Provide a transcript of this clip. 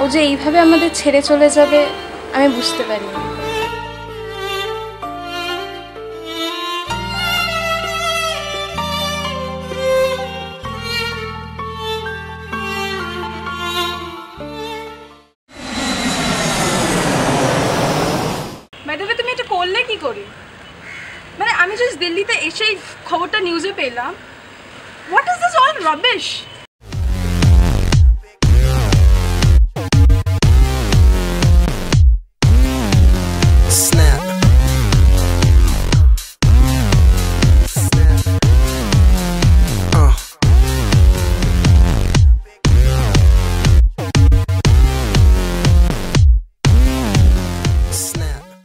ও যে এইভাবে আমাদের ছেড়ে চলে যাবে আমি বুঝতে পারিনি। তুমি এটা করলে কি করে? মানে আমি জাস্ট দিল্লিতে এসেই খবরটা নিউজে পেলাম। What is this all rubbish?